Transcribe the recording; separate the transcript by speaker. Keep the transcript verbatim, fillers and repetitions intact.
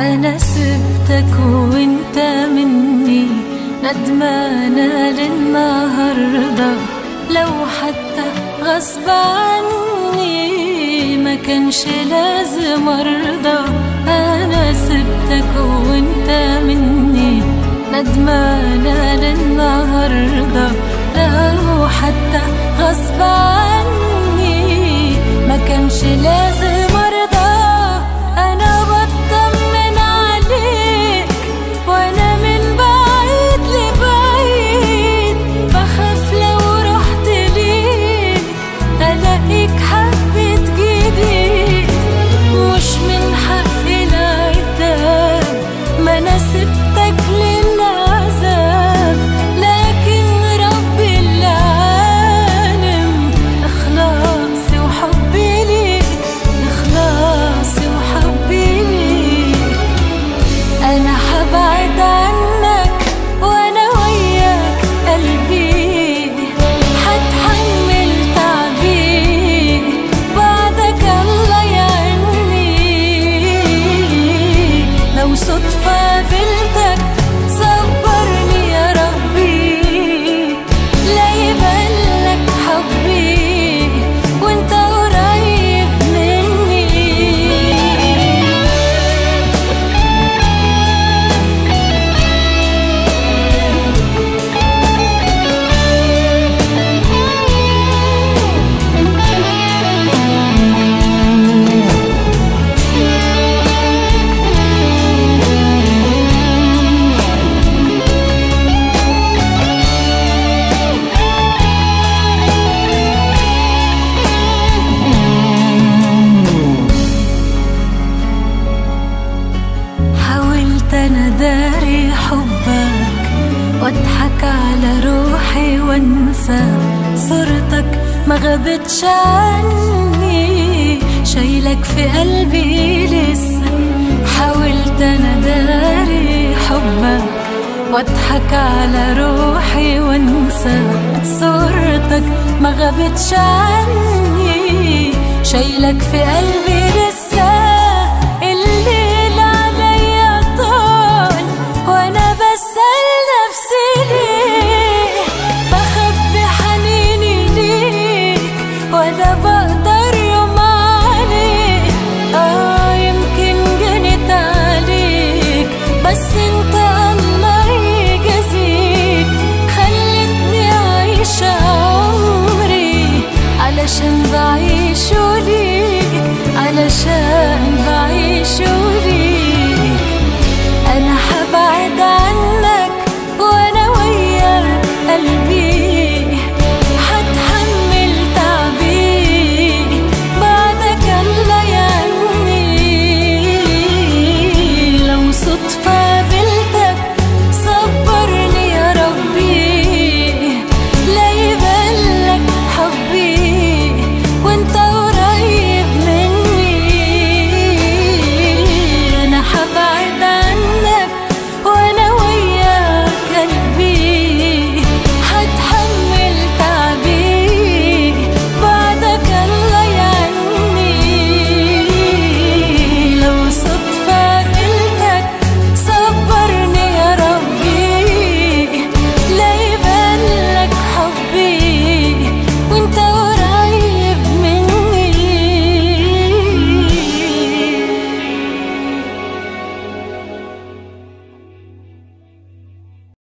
Speaker 1: أنا سبتك وانت مني ندمانة للنهاردة، لو حتى غصب عني ما كانش لازم أرضى. أنا سبتك وانت مني ندمانة للنهاردة، لو حتى غصب عني ما كانش لازم أرضى. أنا بطمن عليك وأنا من بعيد لبعيد، بخاف لو رحت ليك ألاقيك حبيت جديد. مش من حقي العتاب، ما أنا سبتك للعذاب، لكن رب العالم إخلاصي وحبي ليك، إخلاصي وحبي ليك. أنا حبعد عنك وأنا وياك قلبي، حتحمل تعبي بعدك الله يعني. لو صدفة قابلتك صبرني يا ربي، لا يبلك حبي وانت قريب مني. حاولت أنا داري حبك واضحك على روحي وانسى صورتك ما غابتش عني، شايلك في قلبي لسه. حاولت أنا داري حبك واضحك على روحي وانسى صورتك ما غابتش عني، شايلك في قلبي لسه.